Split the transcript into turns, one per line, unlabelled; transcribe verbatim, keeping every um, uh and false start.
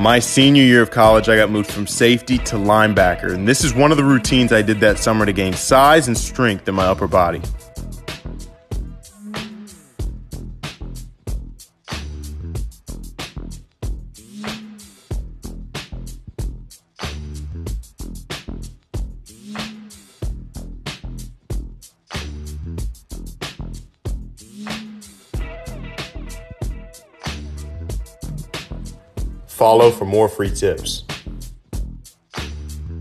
My senior year of college, I got moved from safety to linebacker, and this is one of the routines I did that summer to gain size and strength in my upper body. Follow for more free tips.